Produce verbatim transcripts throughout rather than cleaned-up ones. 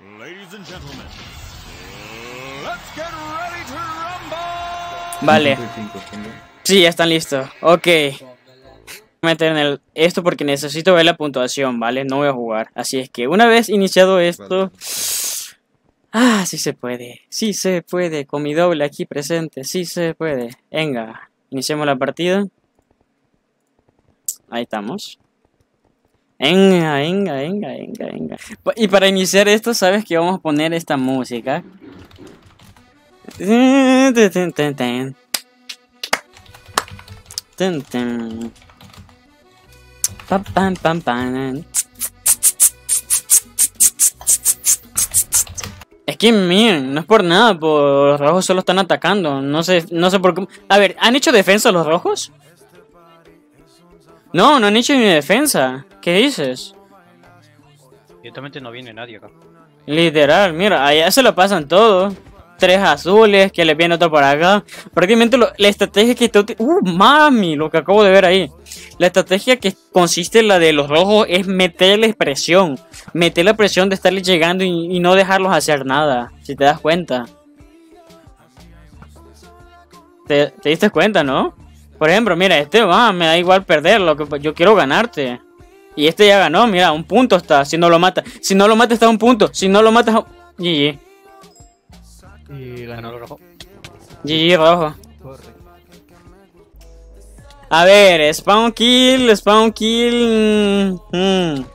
Vale. Sí, ya están listos. Ok. Meter en el esto porque necesito ver la puntuación, ¿vale? No voy a jugar. Así es que una vez iniciado esto... Ah, sí se puede. Sí se puede. Con mi doble aquí presente. Sí se puede. Venga. Iniciemos la partida. Ahí estamos. Venga, venga, venga, venga, venga. Y para iniciar esto, ¿sabes que vamos a poner esta música? Pam, pam, pam, pam. Es que, miren, no es por nada, por los rojos solo están atacando. No sé, no sé por qué. A ver, ¿han hecho defensa los rojos? No, no han hecho ni defensa. ¿Qué dices? Directamente no viene nadie acá. Literal, mira, allá se lo pasan todo. Tres azules, que le viene otro por acá. Prácticamente lo, la estrategia que está... ¡Uh, mami! Lo que acabo de ver ahí. La estrategia que consiste en la de los rojos es meterles presión. Meter la presión de estarles llegando y, y no dejarlos hacer nada. Si te das cuenta. ¿Te, te diste cuenta, no? Por ejemplo, mira, este va, me da igual perderlo. Que yo quiero ganarte. Y este ya ganó, mira, un punto está. Si no lo mata. Si no lo mata está a un punto. Si no lo matas... G G. Y ganó el rojo. G G rojo. A ver, spawn kill, spawn kill. Hmm.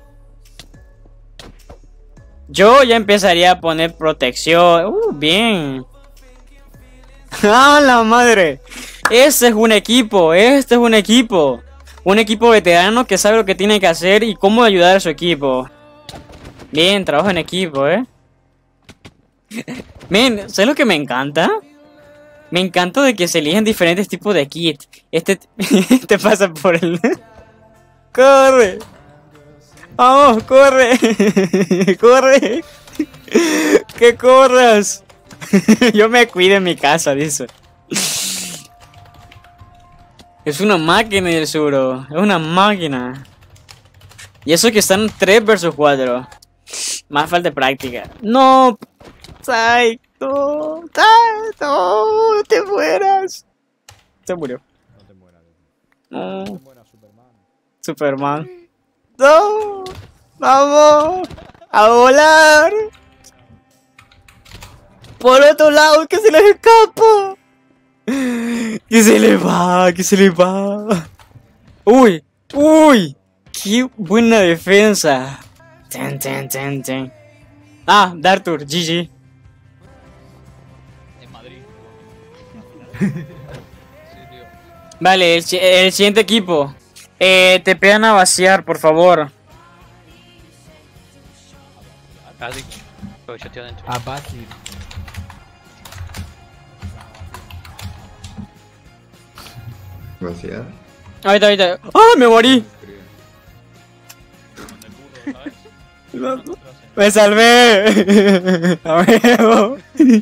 Yo ya empezaría a poner protección. Uh, bien. ¡Ah, la madre! Ese es un equipo, este es un equipo. Un equipo veterano que sabe lo que tiene que hacer y cómo ayudar a su equipo. Bien, trabajo en equipo, eh. Men, ¿sabes lo que me encanta? Me encanta de que se eligen diferentes tipos de kit. Este te pasa por el... ¡Corre! ¡Vamos, corre! ¡Corre! ¡Que corras! Yo me cuido en mi casa, dice. Es una máquina el Suro. Es una máquina. Y eso que están tres versus cuatro. Más falta de práctica. ¡No! ¡Sai! ¡No! ¡Sai! ¡No! ¡No te mueras! Se murió. No te mueras. No. No te mueras, Superman. Superman. ¡No! ¡Vamos! ¡A volar! ¡Por otro lado! ¡Que se les escapa! ¡Que se le va! ¡Que se le va! ¡Uy! ¡Uy! ¡Qué buena defensa! Ten, ten, ten, ten. Ah, Dartur, G G. En Madrid. Vale, el, el siguiente equipo. Eh, te pegan a vaciar, por favor. Ah, sí. Yo estoy adentro. Ah, fácil. Vaciar. Ahorita, ahorita. ¡Ah, me morí! ¡Me salvé! ¡A huevo!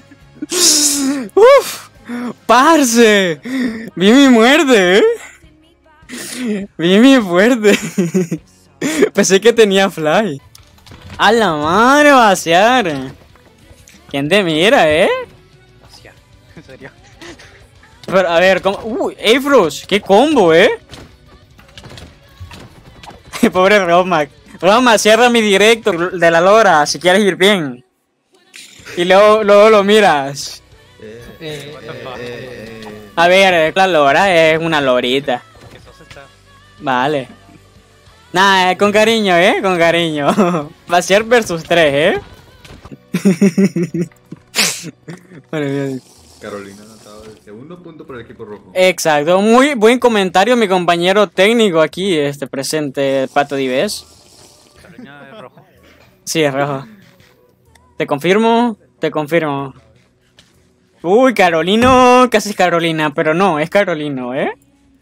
¡Uf! ¡Parce! Vi mi muerte, ¿eh? Vi mi muerte. Pensé que tenía fly. ¡A la madre, vaciar! ¿Quién te mira, eh? Vaciar. En serio. Pero, a ver, ¿cómo? ¡Uy! Afros! ¡Qué combo, eh! Pobre Romac. Roma, cierra mi directo de la lora si quieres ir bien. Y luego, luego lo miras. Eh, Eh, eh, eh, A ver, la lora es una lorita. Que sos está. Vale. Nah, eh, con cariño, eh, con cariño. Vaciar versus tres, eh. Bueno, bien. Carolina ha anotado el segundo punto para el equipo rojo. Exacto, muy buen comentario mi compañero técnico aquí, este presente, Pato Dives. Carolina es rojo. Sí, es rojo. Te confirmo, te confirmo. Uy, Carolino, casi es Carolina, pero no, es Carolino, ¿eh?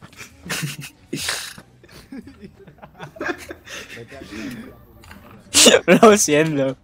Lo siento.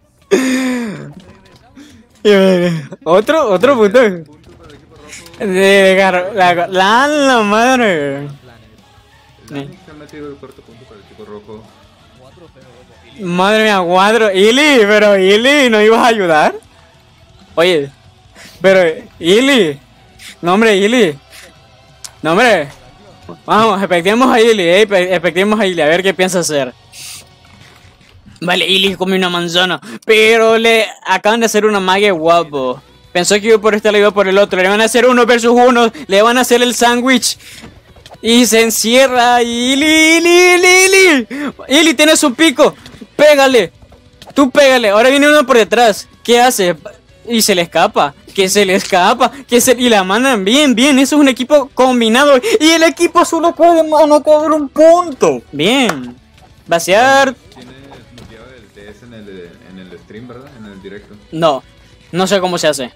Otro, otro punto. Punto para el equipo rojo. De, de Car- la, la, la madre. El Dani se ha metido el cuarto punto para el equipo rojo. Madre mía, cuatro. Ili, pero Ili, ¿no ibas a ayudar? Oye, pero Ili. No, hombre, Ili. No, hombre. Vamos, expectemos a Ili, eh. Expectemos a Ili, a ver qué piensa hacer. Vale, Ili come una manzana. Pero le acaban de hacer una magia guapo. Pensó que iba por este lado, iba por el otro. Le van a hacer uno versus uno. Le van a hacer el sándwich. Y se encierra. Ili, Ili, Ili, Ili. Ili, tienes un pico. Pégale. Tú pégale. Ahora viene uno por detrás. ¿Qué hace? Y se le escapa. Que se le escapa. Que se... Y la mandan bien, bien. Eso es un equipo combinado. Y el equipo solo puede anotar un punto. Bien. Vaciar. Tienes muteado el T S en el, en el stream, ¿verdad? En el directo. No. No sé cómo se hace.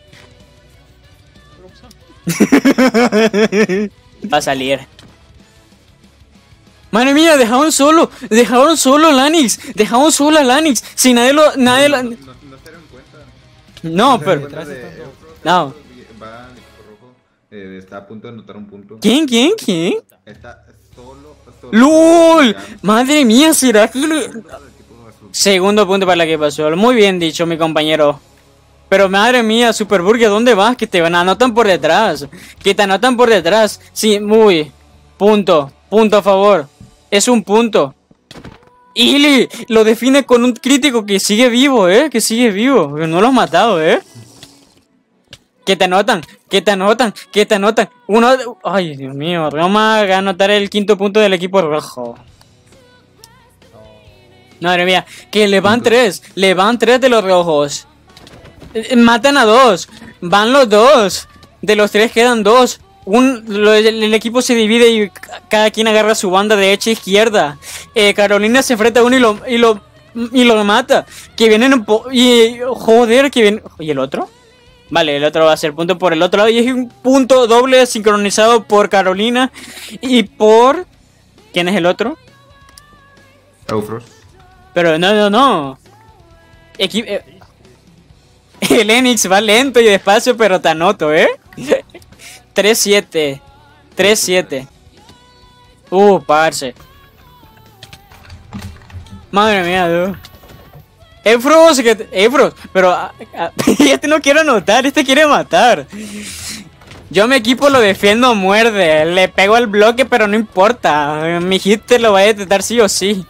Va a salir. Madre mía, dejaron solo. Dejaron solo a Lanix. Dejaron solo a Lanix. Si nadie lo... Nadie lo... No, no, no se dieron cuenta. No, pero... Detrás De están todos. Eufro, No. Va al equipo rojo. Eh, está a punto de anotar un punto. ¿Quién, quién, quién? Está solo. solo ¡Lol! Madre mía, ¿será que le...? El equipo azul. Segundo punto para la que pasó. Muy bien dicho, mi compañero. Pero madre mía, Superburger, ¿dónde vas? Que te anotan por detrás. Que te anotan por detrás. Sí, muy. Punto. Punto a favor. Es un punto. Ili lo define con un crítico que sigue vivo, ¿eh? Que sigue vivo. Que no lo has matado, ¿eh? Que te anotan. Que te anotan. Que te anotan. Uno... Ay, Dios mío. Roma va a anotar el quinto punto del equipo rojo. Madre mía. Que le van tres. Le van tres de los rojos. Matan a dos. Van los dos. De los tres quedan dos. Un, lo, el, el equipo se divide y cada quien agarra su banda derecha e izquierda. Eh, Carolina se enfrenta a uno y lo, y lo, y lo mata. Que vienen un po... Y joder, que viene... ¿Y el otro? Vale, el otro va a ser punto por el otro lado. Y es un punto doble sincronizado por Carolina. Y por... ¿Quién es el otro? Eufros. Pero no, no, no. Equi eh, el Enix va lento y despacio, pero te anoto, ¿eh? tres siete. tres siete. Uh, parce. Madre mía, dude. Efros, que... Efros, pero... a- a- este no quiere anotar, este quiere matar. Yo mi equipo lo defiendo a muerde. Le pego al bloque, pero no importa. Mi hit te lo va a detectar sí o sí.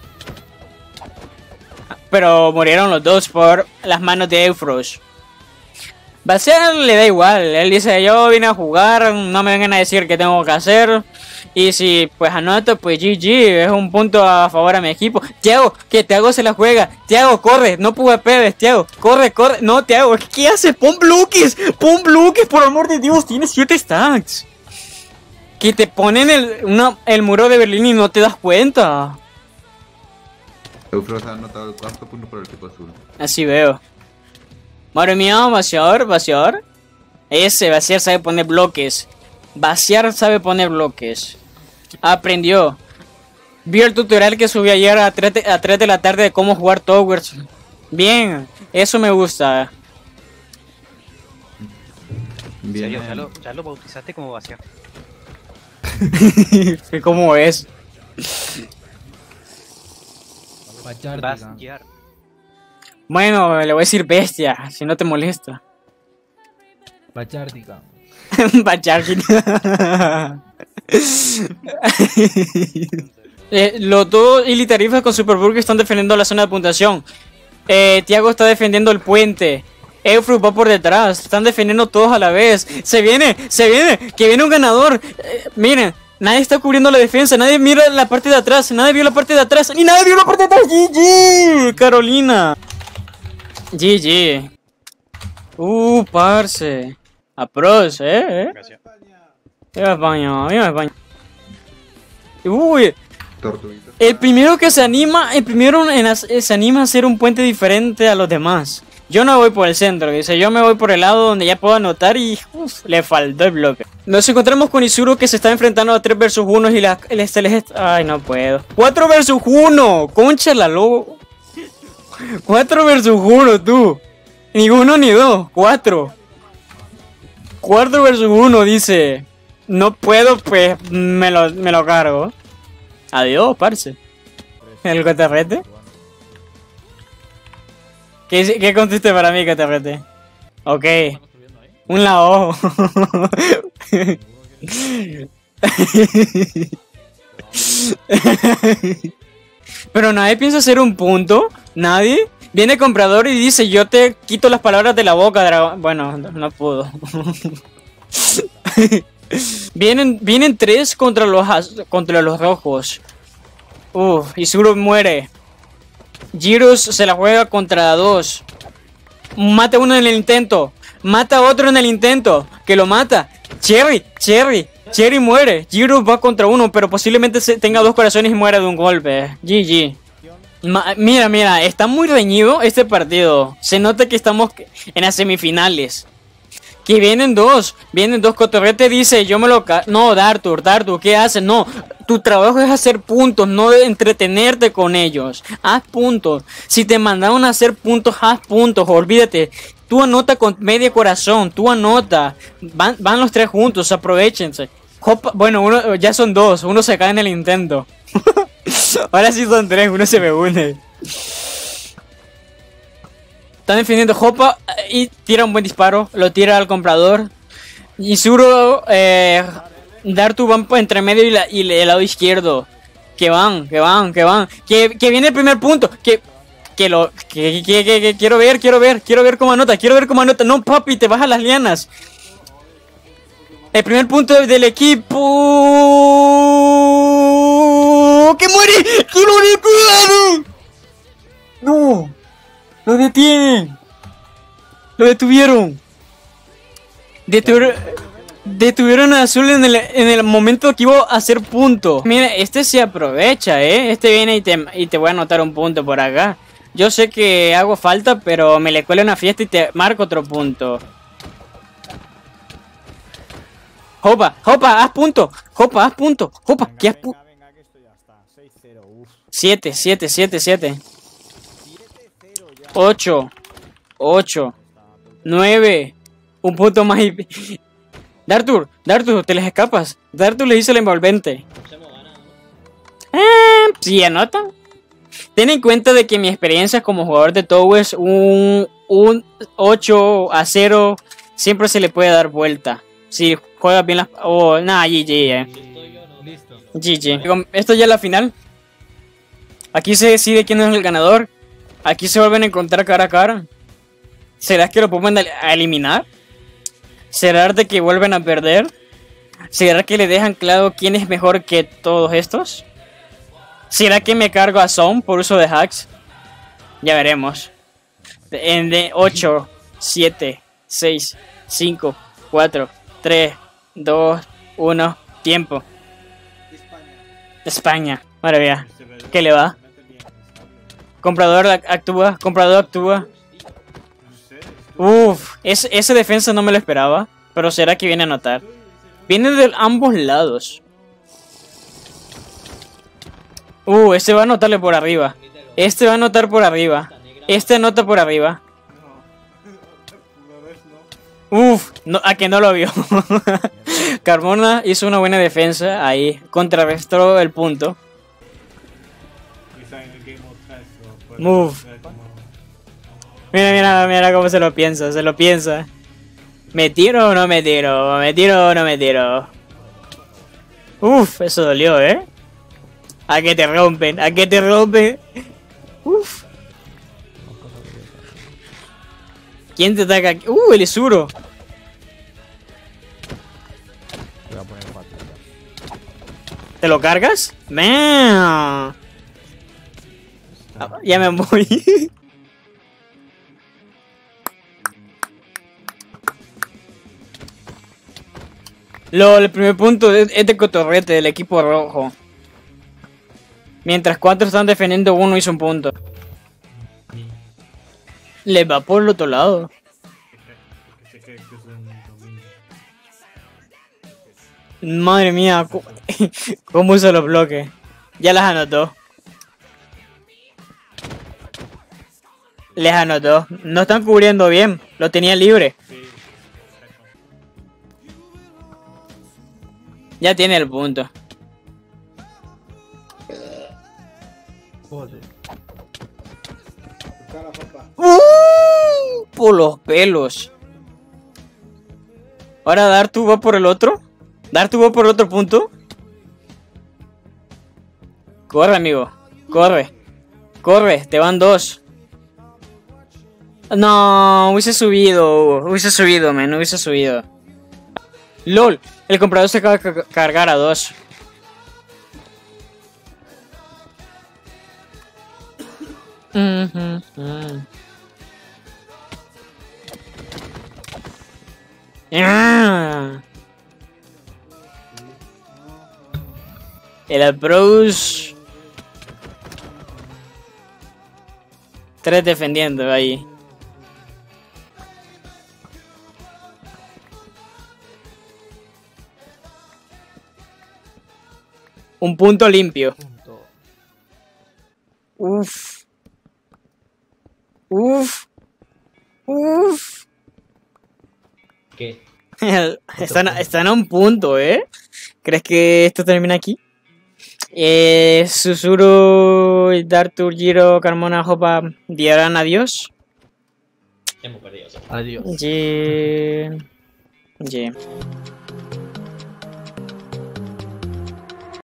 Pero murieron los dos por las manos de Eufros. Basear le da igual, él dice yo vine a jugar, no me vengan a decir qué tengo que hacer. Y si pues anoto, pues G G, es un punto a favor a mi equipo. Tiago, que Tiago se la juega. Tiago, corre, no PvPs, Tiago, corre, corre. No, Tiago, ¿qué haces? Pon bloques, pon bloques, por amor de Dios, tienes siete stacks. Que te ponen el, una, el muro de Berlín y no te das cuenta. Eufros ha anotado el cuarto punto por el equipo azul. Así veo. Madre mía, vaciar, vaciar. Ese, vaciar sabe poner bloques. Vaciar sabe poner bloques. Aprendió. Vio el tutorial que subí ayer a tres de, a tres de la tarde de cómo jugar Towers. Bien, eso me gusta. ¿En Bien. serio? ¿Ya lo, ya lo bautizaste como vaciar? ¿Cómo es? Pachárdica. Vaciar. Bueno, le voy a decir bestia, si no te molesta. Pachárdica. Bacharkin. eh, los dos Ili Tarifas con Superburger están defendiendo la zona de puntuación. Eh, Tiago está defendiendo el puente. Eufru va por detrás. Están defendiendo todos a la vez. Se viene, se viene, que viene un ganador. Eh, miren, nadie está cubriendo la defensa. Nadie mira la parte de atrás. Nadie vio la parte de atrás. Ni nadie vio la parte de atrás. G G, Carolina. G G. Uh, parce. Apros, eh, eh. Gracias. Viva España, viva España. Uy, Tortuguita. el primero que se anima, el primero en as- eh, se anima a hacer un puente diferente a los demás. Yo no voy por el centro, dice, yo me voy por el lado donde ya puedo anotar y uf, le faltó el bloque. Nos encontramos con Isuru que se está enfrentando a tres versus uno y la, el celeste... Ay, no puedo. cuatro versus uno, concha la lobo. cuatro versus uno, tú. Ni uno ni dos, cuatro. cuatro versus uno, dice. No puedo, pues me lo, me lo cargo. Adiós, parce. El cotarrete. ¿Qué, qué consiste para mí, Catarrete? Ok. Un la O. Pero nadie piensa hacer un punto. Nadie. Viene comprador y dice, yo te quito las palabras de la boca, dragón. Bueno, no, no pudo. vienen, vienen tres contra los, contra los rojos. Uf, Isuru muere. Girus se la juega contra dos. Mata uno en el intento. Mata a otro en el intento. Que lo mata. Cherry, Cherry. Cherry muere. Girus va contra uno, pero posiblemente se tenga dos corazones y muera de un golpe. G G. Ma mira, mira, está muy reñido este partido. Se nota que estamos en las semifinales. Que vienen dos, vienen dos. Cotorrete dice, yo me lo... Ca no, Dartur, Dartur, ¿qué haces? No, tu trabajo es hacer puntos, no entretenerte con ellos. Haz puntos. Si te mandaron a hacer puntos, haz puntos, olvídate. Tú anota con medio corazón, tú anota. Van, van los tres juntos, aprovechense. Hopa, bueno, uno, ya son dos, uno se cae en el intento. Ahora sí son tres, uno se me une. Están defendiendo Hopa y tira un buen disparo. Lo tira al comprador. Isuru, eh, Dartu van entre medio y, la, y el lado izquierdo. Que van, que van, que van. Que, que viene el primer punto. Que, que lo, que, que, que, que quiero ver, quiero ver, quiero ver cómo anota, quiero ver cómo anota. No, papi, te bajas las lianas. El primer punto del equipo. ¡Que muere! ¡Que muere! ¡Cuidado! ¡No! ¡Lo detienen! ¡Lo detuvieron! Detuvieron, detuvieron a Azul en el, en el momento que iba a hacer punto. Mira, este se aprovecha, ¿eh? Este viene y te, y te voy a anotar un punto por acá. Yo sé que hago falta, pero me le cuelo una fiesta y te marco otro punto. Jopa, Jopa, haz punto. Jopa, haz punto. Jopa, ¿qué haz punto? siete, siete, siete, siete. ocho, ocho, nueve. Un punto más y... Dartur, Dartur, te les escapas. Dartur le hizo el envolvente. Eh, sí, anotan. Ten en cuenta de que mi experiencia como jugador de Tow es un, un ocho a cero. Siempre se le puede dar vuelta. Si juegas bien las... Oh, nada, G G, eh. G G. Esto ya es la final. Aquí se decide quién es el ganador. Aquí se vuelven a encontrar cara a cara. ¿Será que lo pueden a eliminar? ¿Será de que vuelven a perder? ¿Será que le dejan claro quién es mejor que todos estos? ¿Será que me cargo a Zone por uso de hacks? Ya veremos. En de ocho, siete, seis, cinco, cuatro, tres, dos, uno. Tiempo. España. Maravilla. ¿Qué le va? Comprador actúa. Comprador actúa. Uff. Ese, ese defensa no me lo esperaba. Pero será que viene a anotar. Viene de ambos lados. Uh, este va a anotarle por arriba. Este va a anotar por arriba. Este anota por arriba. Uff, no, a que no lo vio. Carmona hizo una buena defensa ahí. Contrarrestó el punto. Move. Mira, mira, mira cómo se lo piensa, se lo piensa. ¿Me tiro o no me tiro? ¿Me tiro o no me tiro? Uff, eso dolió, ¿eh? A que te rompen, a que te rompen. Uff. ¿Quién te ataca aquí? Uh, el Isuru. ¿Te lo cargas? Man. Ya me voy. Lo, el primer punto es de Cotorrete del equipo rojo. Mientras cuatro están defendiendo, uno hizo un punto. Le va por el otro lado. Madre mía, cómo usa los bloques. Ya las anotó. Les anotó. No están cubriendo bien. Lo tenía libre. Ya tiene el punto. Joder. ¡Uh! por los pelos. Ahora Dartu va por el otro. Dartu va por el otro punto. Corre, amigo. Corre. Corre, te van dos. No, hubiese subido. Hubiese subido, men. Hubiese subido. LOL. El comprador se acaba de cargar a dos. El approach. Tres defendiendo ahí. Un punto limpio. Punto. Uf. Uf. Uf. ¿Qué? Están, están a un punto, ¿eh? ¿Crees que esto termina aquí? Eh, Susurro, Dartu, Giro, Carmona, Jopa dirán adiós. Hemos perdido. ¿Sí? Adiós. Yeah. Yeah.